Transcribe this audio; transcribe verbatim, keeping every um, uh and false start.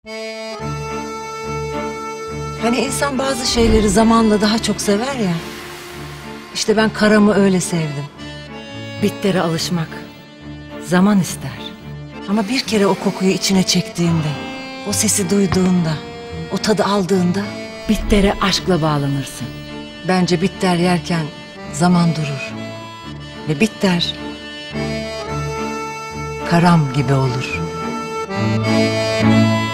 Hani insan bazı şeyleri zamanla daha çok sever ya. İşte ben karamı öyle sevdim. Bittere alışmak zaman ister. Ama bir kere o kokuyu içine çektiğinde, o sesi duyduğunda, o tadı aldığında bittere aşkla bağlanırsın. Bence bitter yerken zaman durur. Ve bitter karam gibi olur.